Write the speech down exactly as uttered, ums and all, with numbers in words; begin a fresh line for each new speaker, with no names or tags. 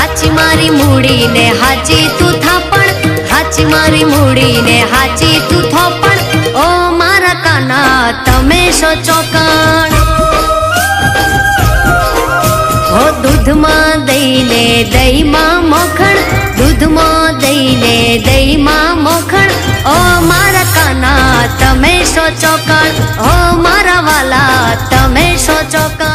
हाची मारी मूड़ी ने हाची तू थापण, हाची मारी मूड़ी ने हाची तू थापण। ओ मारा काना तमे शो चौकण। ओ दूध में दही ने दही में मोखण, दूध में दही ने दही में मोखण। ओ मारा काना तमे शो चौकण, ओ मारा वाला तमे शो चौकण।